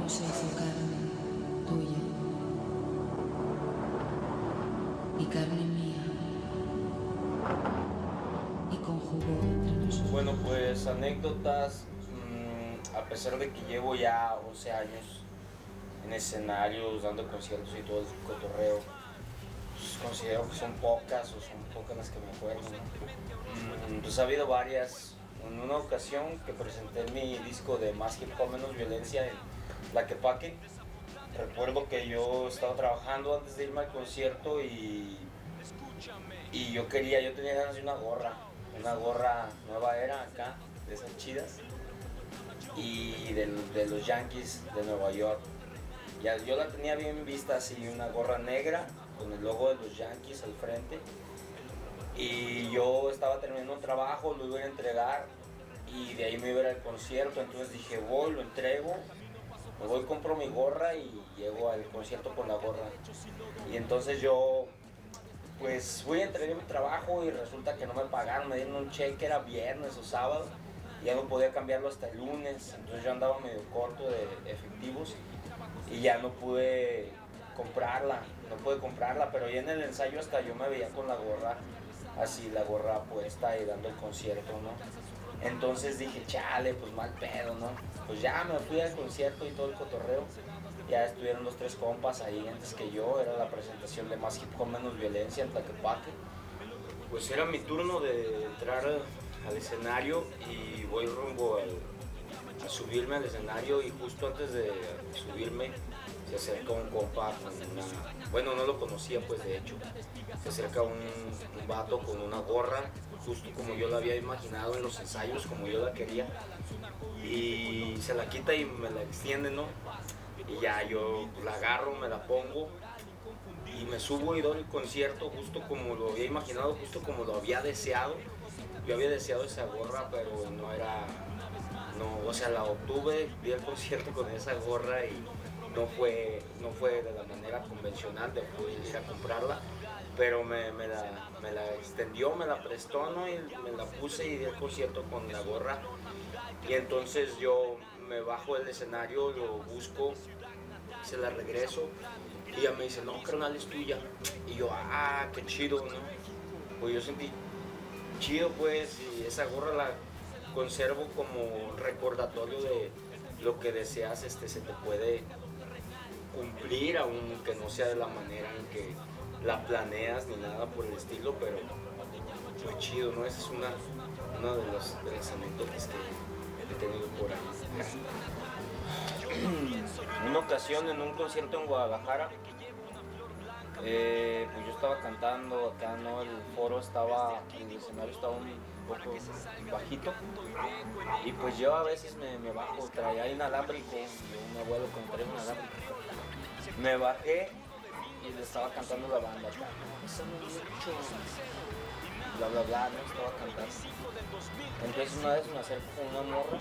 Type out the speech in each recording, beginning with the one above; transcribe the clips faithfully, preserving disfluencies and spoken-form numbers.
se hizo carne tuya y carne mía y conjugó entre nosotros. Bueno, pues anécdotas, mmm, a pesar de que llevo ya once años en escenarios, dando conciertos y todo el cotorreo, pues considero que son pocas o son pocas las que me acuerdo, ¿no? Mm, pues ha habido varias. En una ocasión que presenté mi disco de Más Hip Hop Menos Violencia en Tlaquepaque, recuerdo que yo estaba trabajando antes de irme al concierto y, y yo quería, yo tenía ganas de una gorra, una gorra nueva era acá, de esas chidas, y de, de los Yankees de Nueva York. Ya, yo la tenía bien vista así, una gorra negra con el logo de los Yankees al frente. Y yo estaba terminando un trabajo, lo iba a entregar y de ahí me iba a ir al concierto. Entonces dije, voy, lo entrego, me voy, compro mi gorra y llego al concierto con la gorra. Y entonces yo, pues fui a entregar mi trabajo y resulta que no me pagaron, me dieron un cheque, era viernes o sábado, y ya no podía cambiarlo hasta el lunes. Entonces yo andaba medio corto de efectivos y ya no pude comprarla, no pude comprarla, pero ya en el ensayo hasta yo me veía con la gorra, así la gorra puesta y dando el concierto, ¿no? Entonces dije, chale, pues mal pedo, ¿no? Pues ya me fui al concierto y todo el cotorreo, ya estuvieron los tres compas ahí antes que yo, era la presentación de Más Hip Hop Menos Violencia en Tlaquepaque. Pues era mi turno de entrar al escenario y voy rumbo al, a subirme al escenario y justo antes de subirme se acerca un compa con una, bueno, no lo conocía pues de hecho, se acerca un, un vato con una gorra, justo como yo la había imaginado en los ensayos, como yo la quería, y se la quita y me la extiende, ¿no? Y ya yo la agarro, me la pongo y me subo y doy el concierto justo como lo había imaginado, justo como lo había deseado. Yo había deseado esa gorra, pero no era, no, o sea, la obtuve, di el concierto con esa gorra y no fue, no fue de la manera convencional de poder ir a comprarla, pero me, me, la, me la extendió, me la prestó, ¿no? Y me la puse y di el concierto con la gorra. Y entonces yo me bajo del escenario, lo busco, se la regreso y ella me dice, no, carnal, es tuya. Y yo, ah, qué chido, ¿no? Pues yo sentí chido, pues, y esa gorra la conservo como recordatorio de lo que deseas, este, se te puede cumplir, aunque no sea de la manera en que la planeas ni nada por el estilo, pero muy chido, ¿no? Esa es una, una de, los, de las anécdotas que he tenido por ahí. En una ocasión, en un concierto en Guadalajara, eh, pues yo estaba cantando acá, ¿no? El foro estaba, el escenario estaba un poco bajito y pues yo a veces me, me bajo, traía inalámbrico, yo, mi abuelo cuando traía un inalámbrico, me bajé y le estaba cantando la banda, "Bésame mucho", bla bla bla, no estaba cantando. Entonces una vez me acerco con una morra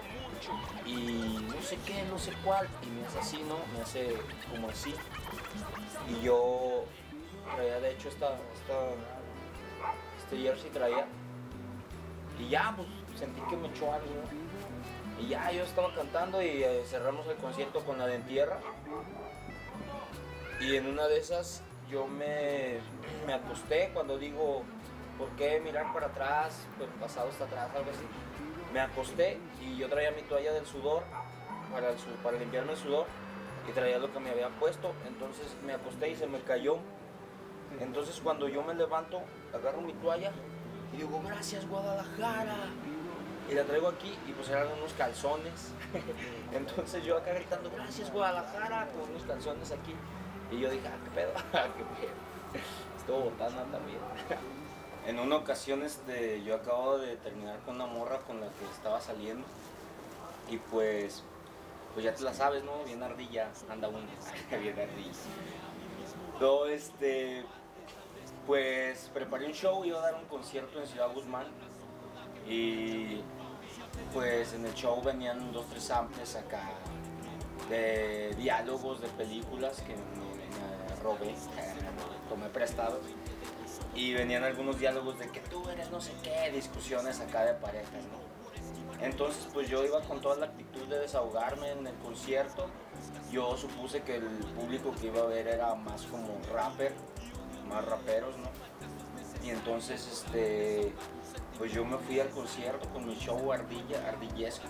y no sé qué, no sé cuál, y me hace así, ¿no? Me hace como así. Y yo traía, de hecho, esta, esta, este jersey traía. Y ya, pues sentí que me echó algo, ¿no? Y ya, yo estaba cantando y eh, cerramos el concierto con la de Entierra. Y en una de esas yo me, me acosté cuando digo, ¿por qué mirar para atrás? Pues el pasado está atrás, algo así. Me acosté y yo traía mi toalla del sudor para, el, para limpiarme el sudor y traía lo que me había puesto. Entonces me acosté y se me cayó. Entonces cuando yo me levanto, agarro mi toalla y digo, gracias Guadalajara. Y la traigo aquí y pues eran unos calzones. Entonces yo acá gritando, gracias Guadalajara, con unos calzones aquí. Y yo dije, ah, qué pedo, qué pedo. Estuvo botana también. En una ocasión este, yo acabo de terminar con una morra con la que estaba saliendo. Y pues, pues ya te la sabes, ¿no? Bien ardilla, anda uno, bien ardilla. Luego, este, pues preparé un show, iba a dar un concierto en Ciudad Guzmán. Y pues en el show venían dos, tres samples acá de diálogos de películas que me, me robé, tomé prestados. Y venían algunos diálogos de que tú eres no sé qué, discusiones acá de parejas, ¿no? Entonces pues yo iba con toda la actitud de desahogarme en el concierto. Yo supuse que el público que iba a ver era más como rapper, más raperos, ¿no? Y entonces este, pues yo me fui al concierto con mi show ardilla, ardillesco.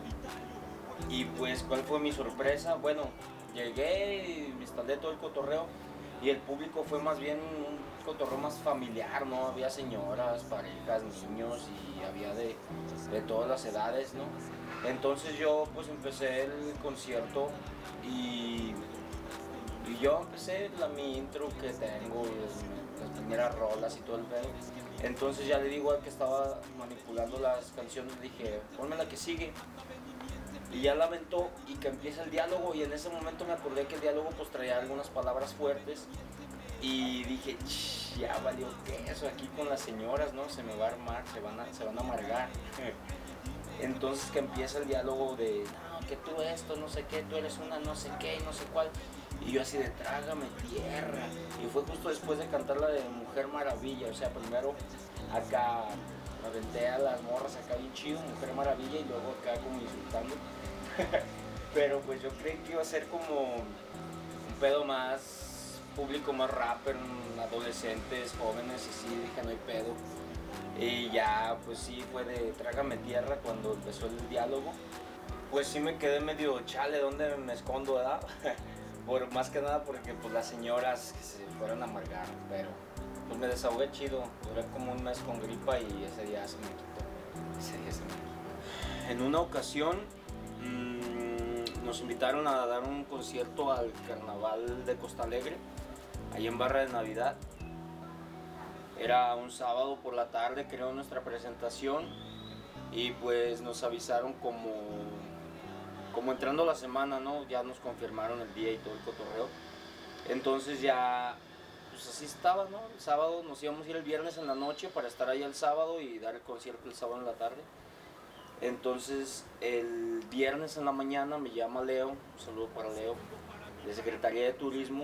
Y pues, ¿cuál fue mi sorpresa? Bueno, llegué y me instalé todo el cotorreo y el público fue más bien un cotorreo más familiar, ¿no? Había señoras, parejas, niños y había de, de todas las edades, ¿no? Entonces yo pues empecé el concierto y, y yo empecé la, mi intro que tengo, las, las primeras rolas y todo el pedo. Entonces ya le digo al que estaba manipulando las canciones, le dije, ponme la que sigue. Y ya la aventó y que empieza el diálogo y en ese momento me acordé que el diálogo pues traía algunas palabras fuertes y dije, ya valió queso aquí con las señoras, ¿no? Se me va a armar, se van a, se van a amargar. Entonces que empieza el diálogo de, no, que tú esto, no sé qué, tú eres una no sé qué, no sé cuál. Y yo así de, trágame tierra. Y fue justo después de cantar la de Mujer Maravilla, o sea, primero acá me aventé a las morras acá bien chido, Mujer Maravilla, y luego acá como insultando. Pero pues yo creí que iba a ser como un pedo más público, más rapper, adolescentes, jóvenes, y sí, dije no hay pedo. Y ya pues sí fue de trágame tierra cuando empezó el diálogo. Pues sí me quedé medio chale, ¿dónde me escondo, verdad? Por, más que nada porque pues las señoras que se fueron a amargar, pero pues me desahogué chido, duré como un mes con gripa y ese día se me quitó, ese día se me quitó. En una ocasión mmm, nos invitaron a dar un concierto al Carnaval de Costa Alegre, ahí en Barra de Navidad. Era un sábado por la tarde, creo, nuestra presentación, y pues nos avisaron como, como entrando la semana, ¿no? Ya nos confirmaron el día y todo el cotorreo. Entonces ya, pues así estaba, ¿no? El sábado nos íbamos a ir el viernes en la noche para estar ahí el sábado y dar el concierto el sábado en la tarde. Entonces el viernes en la mañana me llama Leo, un saludo para Leo, de Secretaría de Turismo,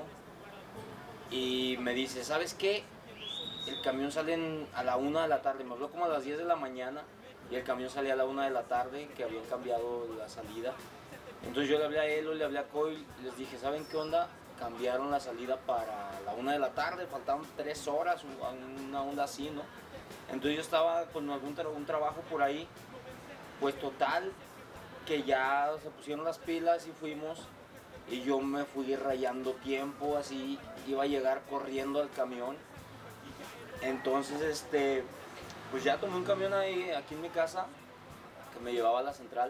y me dice, ¿sabes qué? El camión sale en, a la una de la tarde, me habló como a las diez de la mañana y el camión salía a la una de la tarde, que habían cambiado la salida. Entonces yo le hablé a él, le hablé a Coy y les dije, ¿saben qué onda? Cambiaron la salida para la una de la tarde, faltaban tres horas, una onda así, ¿no? Entonces yo estaba con algún tra un trabajo por ahí, pues total, que ya se pusieron las pilas y fuimos, y yo me fui rayando tiempo, así, iba a llegar corriendo al camión. Entonces, este, pues ya tomé un camión ahí, aquí en mi casa, que me llevaba a la central.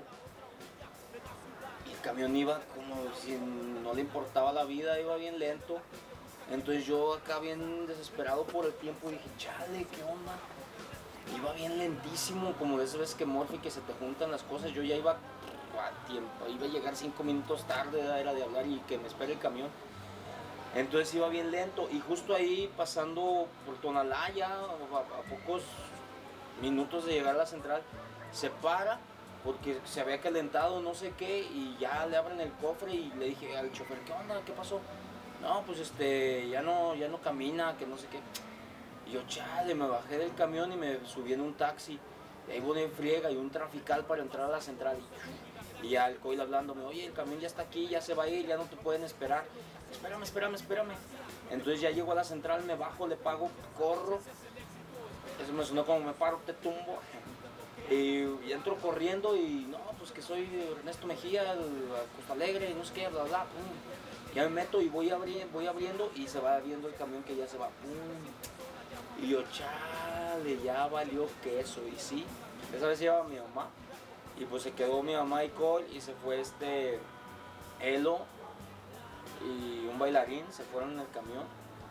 Y el camión iba como si no le importaba la vida, iba bien lento. Entonces yo acá bien desesperado por el tiempo dije, chale, ¿qué onda? Iba bien lentísimo, como de esas veces que Morphy, que se te juntan las cosas. Yo ya iba a tiempo, iba a llegar cinco minutos tarde, era de hablar y que me espere el camión. Entonces iba bien lento y justo ahí pasando por Tonalaya, a, a pocos minutos de llegar a la central, se para porque se había calentado no sé qué y ya le abren el cofre y le dije al chofer, ¿qué onda? ¿Qué pasó? No, pues este, ya no, ya no camina, que no sé qué. Y yo, chale, me bajé del camión y me subí en un taxi. Y ahí voy en friega y un trafical para entrar a la central. Y, y ya el Coil hablándome, oye, el camión ya está aquí, ya se va a ir, ya no te pueden esperar. Espérame, espérame, espérame. Entonces ya llego a la central, me bajo, le pago, corro. Eso me sonó como me paro, te tumbo. Y, y entro corriendo y no, pues que soy Ernesto Mejía, a Costa Alegre, y no sé qué, bla, bla, pum. Ya me meto y voy, abri voy abriendo y se va viendo el camión que ya se va, pum. Y yo, chale, ya valió queso. Y sí, esa vez llevaba a mi mamá. Y pues se quedó mi mamá y Cole y se fue este Elo y un bailarín, se fueron en el camión.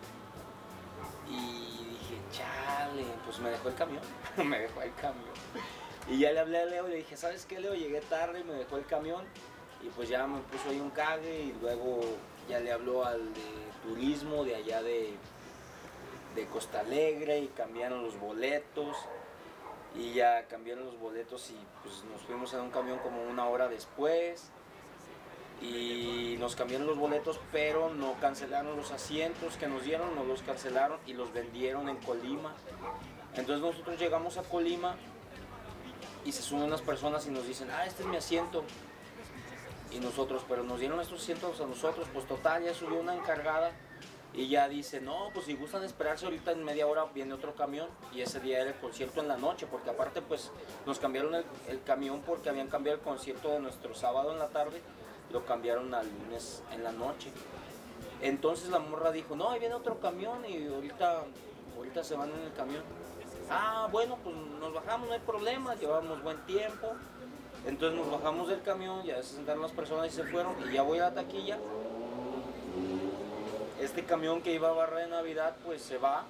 Y dije, chale, pues me dejó el camión, me dejó el camión. Y ya le hablé a Leo y le dije, ¿sabes qué, Leo? Llegué tarde y me dejó el camión. Y pues ya me puso ahí un cague y luego ya le habló al de turismo de allá de, de Costa Alegre y cambiaron los boletos. Y ya cambiaron los boletos y pues nos fuimos en un camión como una hora después. Y nos cambiaron los boletos, pero no cancelaron los asientos que nos dieron, no los cancelaron y los vendieron en Colima. Entonces nosotros llegamos a Colima y se suben unas personas y nos dicen, ah, este es mi asiento. Y nosotros, pero nos dieron estos asientos a nosotros, pues total, ya subió una encargada y ya dice, no, pues si gustan esperarse ahorita en media hora viene otro camión, y ese día era el concierto en la noche, porque aparte pues nos cambiaron el, el camión porque habían cambiado el concierto de nuestro sábado en la tarde, lo cambiaron al lunes en la noche. Entonces la morra dijo, no, ahí viene otro camión y ahorita, ahorita se van en el camión. Ah, bueno, pues nos bajamos, no hay problema, llevamos buen tiempo. Entonces nos bajamos del camión, ya se sentaron las personas y se fueron, y ya voy a la taquilla. Este camión que iba a barra de Navidad, pues se va.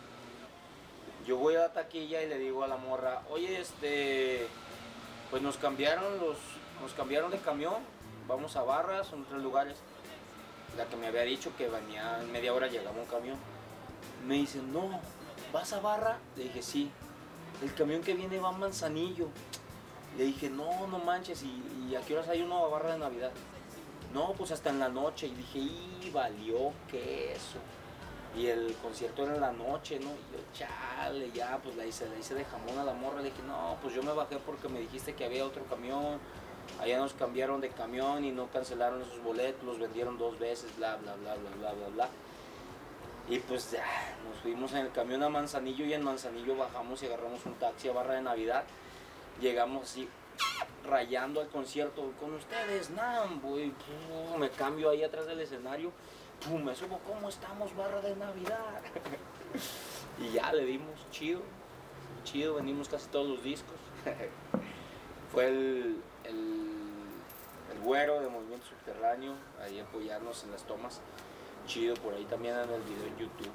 Yo voy a la taquilla y le digo a la morra, oye, este, pues nos cambiaron los, nos cambiaron de camión, vamos a barra, son tres lugares. La que me había dicho que venía en media hora llegaba un camión. Me dice, no, ¿vas a barra? Le dije, sí. El camión que viene va a Manzanillo. Le dije, no, no manches, ¿y, y a qué horas hay uno a barra de Navidad? No, pues hasta en la noche. Y dije, y valió queso. Y el concierto era en la noche, ¿no? Y yo, chale, ya, pues la hice, la hice de jamón a la morra. Le dije, no, pues yo me bajé porque me dijiste que había otro camión. Allá nos cambiaron de camión y no cancelaron esos boletos, los vendieron dos veces, bla, bla, bla, bla, bla, bla, bla. Y pues ya, nos fuimos en el camión a Manzanillo, y en Manzanillo bajamos y agarramos un taxi a barra de Navidad. Llegamos así, rayando al concierto, con ustedes, Nambo, y pum, me cambio ahí atrás del escenario, pum, me subo, ¿cómo estamos, barra de Navidad? Y ya le dimos, chido, chido, vendimos casi todos los discos. Fue el, el, el güero de Movimiento Subterráneo, ahí apoyarnos en las tomas, chido, por ahí también en el video en YouTube.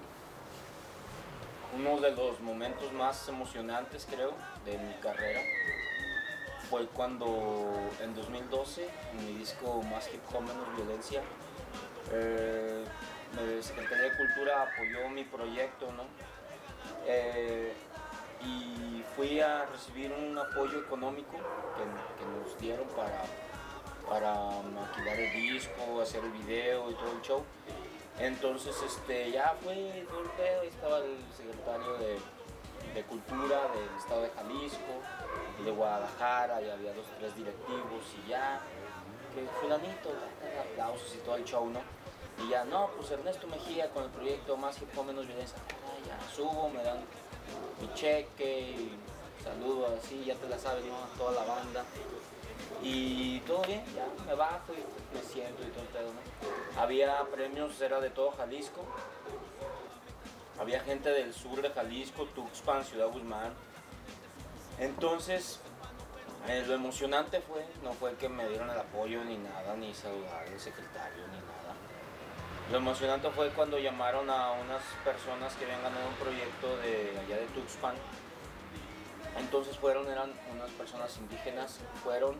Uno de los momentos más emocionantes, creo, de mi carrera fue cuando en dos mil doce, en mi disco Más Hip Hop Menos Violencia, eh, la Secretaría de Cultura apoyó mi proyecto, ¿no? Eh, y fui a recibir un apoyo económico que, que nos dieron para, para maquilar el disco, hacer el video y todo el show. Entonces este, ya fue todo el pedo, estaba el secretario de, de Cultura del estado de Jalisco y de Guadalajara, y había dos o tres directivos, y ya, que fulanito, aplausos y todo el show, ¿no? Y ya, no, pues Ernesto Mejía con el proyecto Más Hip Hop Menos Violencia, ah, ya subo, me dan mi cheque, y saludo así, ya te la sabes, ¿no? Toda la banda. Y todo bien, ya me bajo y me siento y todo el pedo, ¿no? Había premios, era de todo Jalisco. Había gente del sur de Jalisco, Tuxpan, Ciudad Guzmán. Entonces, eh, lo emocionante fue, no fue que me dieron el apoyo ni nada, ni saludar al secretario, ni nada. Lo emocionante fue cuando llamaron a unas personas que habían ganado un proyecto de allá de Tuxpan. Entonces fueron, eran unas personas indígenas, fueron,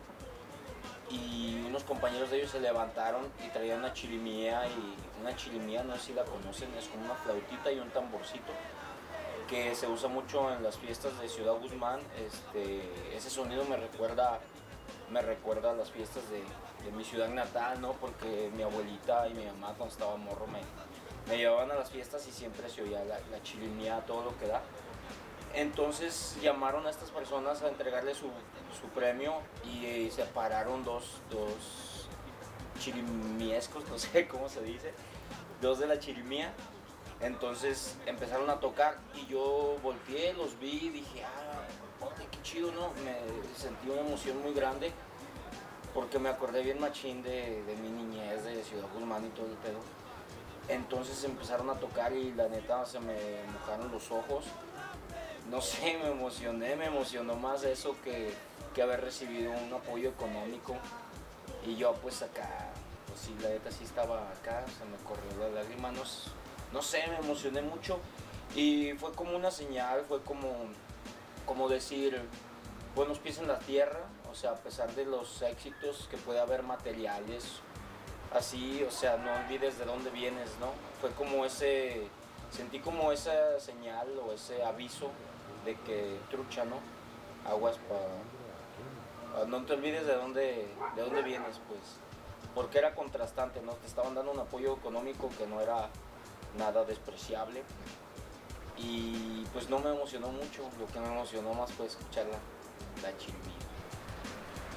y unos compañeros de ellos se levantaron y traían una chirimía, y una chirimía, no sé si la conocen, es como una flautita y un tamborcito que se usa mucho en las fiestas de Ciudad Guzmán. Este, ese sonido me recuerda, me recuerda a las fiestas de, de mi ciudad natal, ¿no? Porque mi abuelita y mi mamá cuando estaba morro me, me llevaban a las fiestas y siempre se oía la, la chirimía, todo lo que da. Entonces llamaron a estas personas a entregarle su, su premio, y eh, se pararon dos, dos chirimiescos, no sé cómo se dice, dos de la chirimía. Entonces empezaron a tocar y yo volteé, los vi y dije, ah, oye, qué chido, ¿no? Me sentí una emoción muy grande porque me acordé bien machín de, de mi niñez, de Ciudad Guzmán y todo el pedo. Entonces empezaron a tocar y la neta se me mojaron los ojos. No sé, me emocioné, me emocionó más eso que, que haber recibido un apoyo económico. Y yo pues acá, pues sí, la neta sí estaba acá, se me corrió la lágrima, no, no sé, me emocioné mucho. Y fue como una señal, fue como, como decir, buenos pies en la tierra, o sea, a pesar de los éxitos que puede haber materiales, así, o sea, no olvides de dónde vienes, ¿no? Fue como ese, sentí como esa señal o ese aviso de que trucha, ¿no? Aguas para... No te olvides de dónde, de dónde vienes, pues. Porque era contrastante, ¿no? Te estaban dando un apoyo económico que no era nada despreciable. Y pues no me emocionó mucho, lo que me emocionó más fue escuchar la, la chirimía.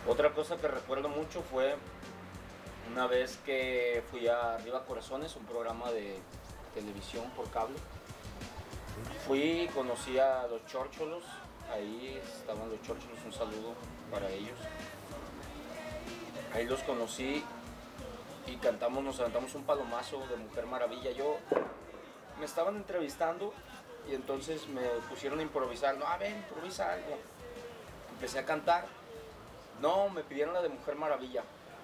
Otra cosa que recuerdo mucho fue una vez que fui a Arriba Corazones, un programa de televisión por cable. Fui y conocí a los Chórcholos, ahí estaban los Chórcholos, un saludo para ellos. Ahí los conocí y cantamos, nos cantamos un palomazo de Mujer Maravilla. Yo me estaban entrevistando y entonces me pusieron a improvisar. No, a ver, improvisa algo. Empecé a cantar. No, me pidieron la de Mujer Maravilla.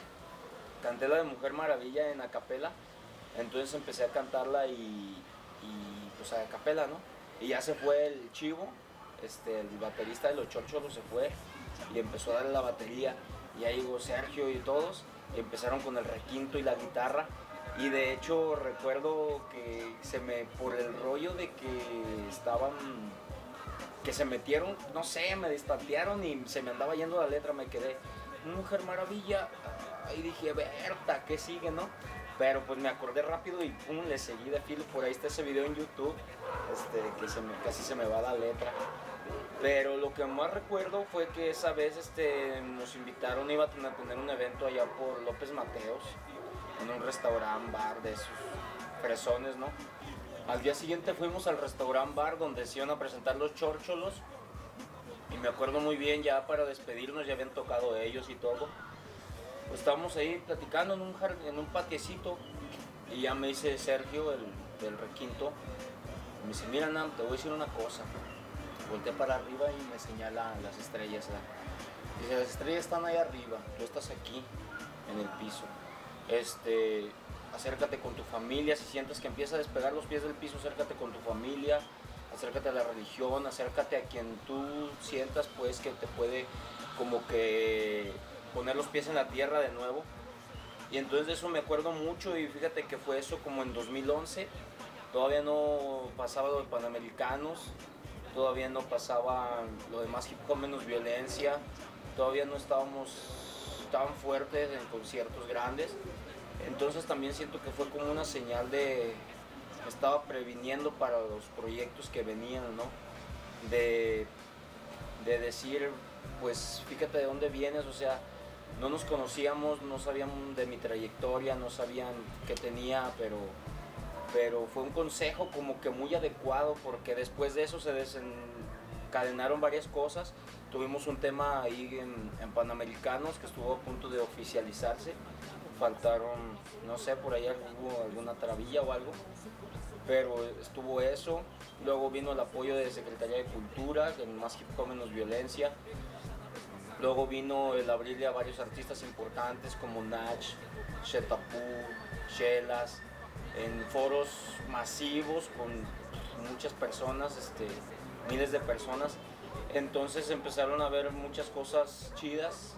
Canté la de Mujer Maravilla en acapela. Entonces empecé a cantarla y, y pues a acapela, ¿no? Y ya se fue el Chivo, este, el baterista de los Chórcholos se fue y empezó a darle la batería. Y ahí llegó Sergio y todos, y empezaron con el requinto y la guitarra. Y de hecho recuerdo que se me, por el rollo de que estaban, que se metieron, no sé, me distantearon y se me andaba yendo la letra, me quedé, Mujer Maravilla, y dije, Berta, ¿qué sigue, no? Pero pues me acordé rápido y pum, le seguí de filo. Por ahí está ese video en YouTube, este, que se me, casi se me va la letra. Pero lo que más recuerdo fue que esa vez este, nos invitaron, iba a tener, tener un evento allá por López Mateos, en un restaurante bar de esos fresones, ¿no? Al día siguiente fuimos al restaurante bar donde se iban a presentar los Chórcholos. Y me acuerdo muy bien, ya para despedirnos, ya habían tocado ellos y todo. Pues estábamos ahí platicando en un, en un patiecito y ya me dice Sergio, el del requinto, me dice, mira Nam, te voy a decir una cosa. Volteé para arriba y me señala las estrellas. ¿Eh? Dice, las estrellas están ahí arriba, tú estás aquí, en el piso. Este, acércate con tu familia, si sientes que empieza a despegar los pies del piso, acércate con tu familia, acércate a la religión, acércate a quien tú sientas pues que te puede como que poner los pies en la tierra de nuevo. Y entonces de eso me acuerdo mucho y fíjate que fue eso como en dos mil once, todavía no pasaba lo de Panamericanos, todavía no pasaba lo de Más Hip Hop Menos Violencia, todavía no estábamos tan fuertes en conciertos grandes. Entonces también siento que fue como una señal de, me estaba previniendo para los proyectos que venían, ¿no? De, de decir, pues fíjate de dónde vienes, o sea, no nos conocíamos, no sabían de mi trayectoria, no sabían qué tenía, pero, pero fue un consejo como que muy adecuado porque después de eso se desencadenaron varias cosas. Tuvimos un tema ahí en, en Panamericanos que estuvo a punto de oficializarse, faltaron, no sé, por ahí hubo alguna trabilla o algo, pero estuvo eso. Luego vino el apoyo de Secretaría de Cultura, en Más Hip Hop Menos Violencia. Luego vino el abrirle a varios artistas importantes como Nach, Shetapu, Chelas, en foros masivos con muchas personas, este, miles de personas. Entonces empezaron a ver muchas cosas chidas,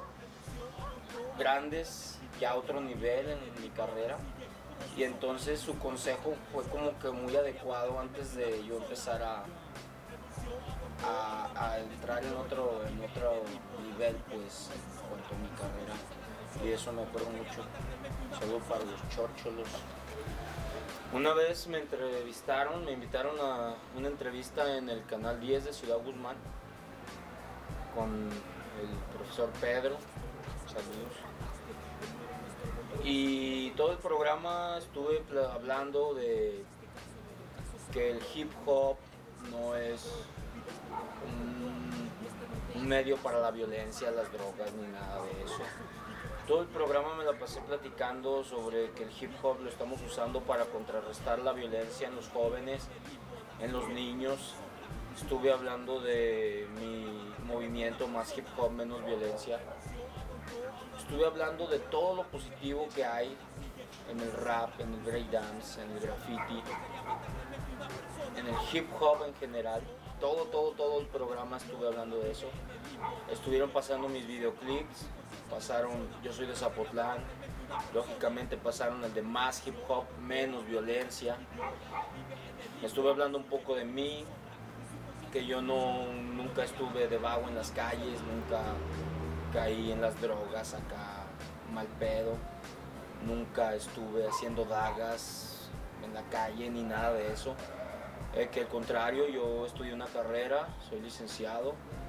grandes, ya a otro nivel en mi carrera. Y entonces su consejo fue como que muy adecuado antes de yo empezar a, a, a entrar en otro, en otro nivel, pues, en cuanto a mi carrera. Y eso me acuerdo mucho. Saludos para los Chórcholos. Una vez me entrevistaron, me invitaron a una entrevista en el Canal diez de Ciudad Guzmán con el profesor Pedro. Saludos. Y todo el programa estuve hablando de que el hip hop no es un, un medio para la violencia, las drogas ni nada de eso. Todo el programa me la pasé platicando sobre que el hip hop lo estamos usando para contrarrestar la violencia en los jóvenes, en los niños. Estuve hablando de mi movimiento Más Hip Hop Menos Violencia. Estuve hablando de todo lo positivo que hay en el rap, en el breakdance, en el graffiti, en el hip hop en general. Todo, todo, todo el programa estuve hablando de eso. Estuvieron pasando mis videoclips, pasaron Yo Soy de Zapotlán, lógicamente pasaron el de Más Hip Hop Menos Violencia. Estuve hablando un poco de mí, que yo no, nunca estuve de vago en las calles, nunca caí en las drogas acá mal pedo, nunca estuve haciendo dagas en la calle ni nada de eso, eh, que al contrario, yo estudié una carrera, soy licenciado,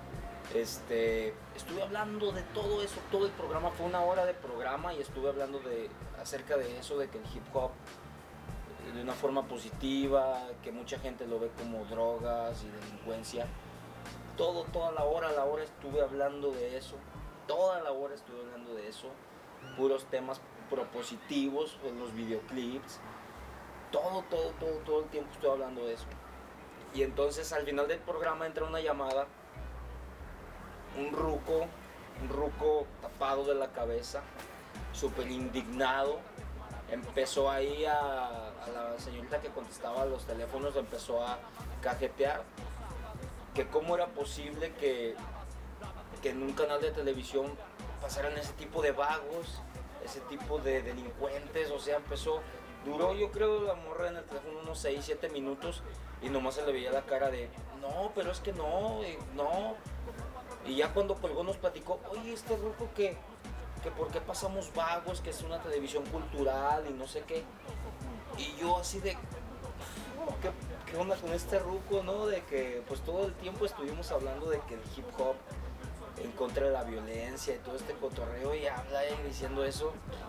Este, estuve hablando de todo eso, todo el programa, fue una hora de programa y estuve hablando de, acerca de eso, de que el hip hop, de una forma positiva, que mucha gente lo ve como drogas y delincuencia. Todo, toda la hora, la hora estuve hablando de eso, toda la hora estuve hablando de eso, puros temas propositivos, en los videoclips, todo, todo, todo, todo el tiempo estuve hablando de eso. Y entonces al final del programa entra una llamada, un ruco, un ruco tapado de la cabeza, súper indignado, empezó ahí a, a la señorita que contestaba los teléfonos, empezó a cajetear, que cómo era posible que, que en un canal de televisión pasaran ese tipo de vagos, ese tipo de delincuentes, o sea, empezó, duró yo creo la morra en el teléfono unos seis, siete minutos y nomás se le veía la cara de, no, pero es que no, no. Y ya cuando colgó nos platicó, oye, este ruco que, que por qué pasamos vagos, que es una televisión cultural y no sé qué. Y yo así de, ¿qué, qué onda con este ruco, no? De que pues todo el tiempo estuvimos hablando de que el hip hop en contra de la violencia y todo este cotorreo y habla y diciendo eso.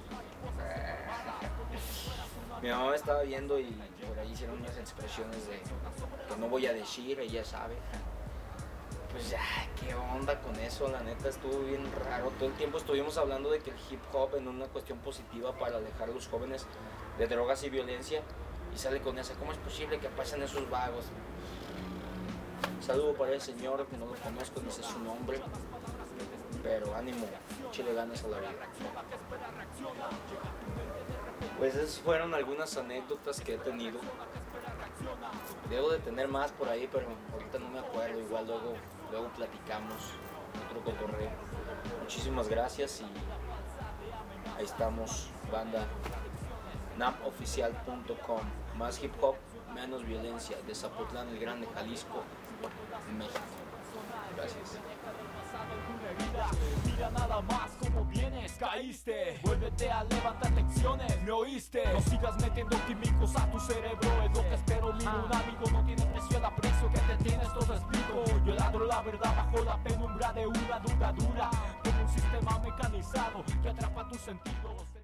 Mi mamá me estaba viendo y por ahí hicieron unas expresiones de que no voy a decir, ella sabe. Pues ya, qué onda con eso, la neta estuvo bien raro. Todo el tiempo estuvimos hablando de que el hip hop en una cuestión positiva para alejar a los jóvenes de drogas y violencia y sale con esa, ¿cómo es posible que pasen esos vagos? Saludo para el señor, que no lo conozco, no sé su nombre, pero ánimo, échale ganas a la vida. Pues esas fueron algunas anécdotas que he tenido. Debo de tener más por ahí, pero ahorita no me acuerdo, igual luego, luego platicamos otro cotorreo. Muchísimas gracias y ahí estamos, banda. napoficial punto com, más hip hop, menos violencia, de Zapotlán el Grande, Jalisco, México. Gracias. Mira nada más como vienes, caíste. Vuélvete a levantar lecciones, ¿me oíste? No sigas metiendo químicos a tu cerebro, es lo que espero. Mira, un amigo no tiene precio el aprecio que te tienes, te lo explico. Yo ladro la verdad bajo la penumbra de una duda dura, como un sistema mecanizado que atrapa tus sentidos.